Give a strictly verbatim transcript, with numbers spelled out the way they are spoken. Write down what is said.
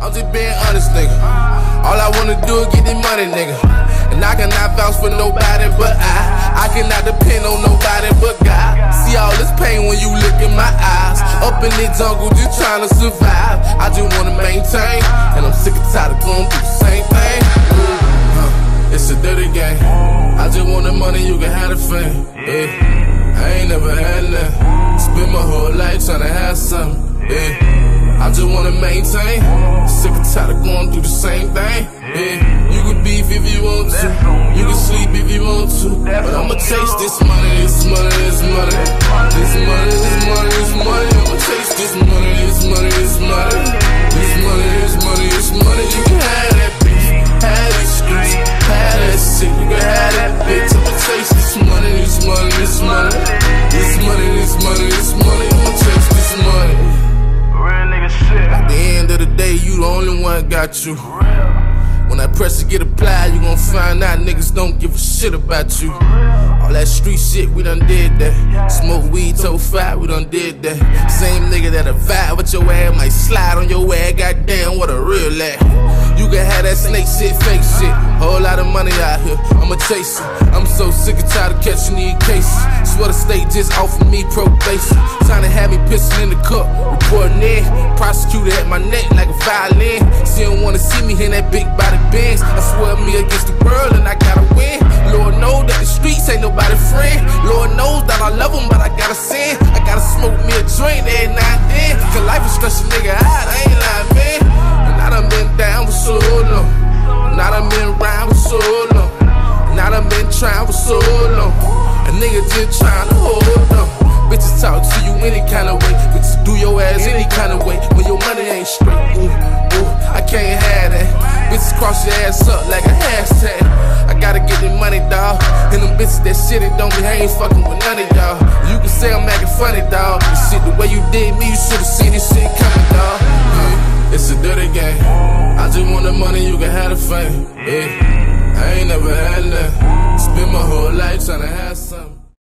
I'm just being honest, nigga. All I wanna do is get this money, nigga. And I cannot vouch for nobody but I. I cannot depend on nobody but God. See all this pain when you look in my eyes. Up in the jungle just trying to survive. I just wanna maintain, and I'm sick and tired of going through the same thing. uh, It's a dirty game. I just want the money, you can have the fame. Yeah. I ain't never had nothing. Spend my whole life trying to have something. Yeah. I just wanna maintain. Sick and tired of going through the same thing. Yeah. You can beef if you want to, you can sleep if you want to, but I'ma chase this money, this money, this money, this money, this money, this money. I'ma chase this money, this money, this money, this money, this money, this money. You can have that beef, have that streets, have that shit. You can have that bitch. I'ma chase this money, this money, this money, this money, this money, this money. I'ma chase this money. At the end of the day, you the only one got you. When that pressure get applied, you gon' find out niggas don't give a shit about you. All that street shit, we done did that. Smoke weed, told five, we done did that. Same nigga that'll vibe with your ass, might slide on your ass, goddamn, what a real ass. You can have that snake shit, fake shit. Whole lot of money out here, I'ma chase it. I'm so sick and tired of catching these cases. Swear the state just offered me probation. Trying to have me pissing in the cup, reporting in. Prosecutor at my neck like a violin. She don't wanna see me in that big body Benz. I swear me against the world and I gotta win. Lord knows that the streets ain't nobody friend. Lord knows that I love them, but I gotta sin. I gotta smoke me a joint every now and then. Cause life is stressing nigga out, I ain't lying, man. And I done been down for so long. And I done been round for so long. And I done been trying for so long. A nigga just trying to hold on. Bitches talk to you any kind of way. Bitches do your ass any kind of way. When your money ain't straight, ooh, ooh, I can't have that. Bitches cross your ass up like a hashtag. I gotta get the money, dawg. And them bitches that shit it don't be, I ain't fucking with none of y'all. You can say I'm acting funny, dawg. This shit, the way you did me, you should've seen this shit coming, dawg. Yeah, it's a dirty game. I just want the money, you can have the fame. Yeah, I ain't never had nothing. Spend my whole life trying to have something.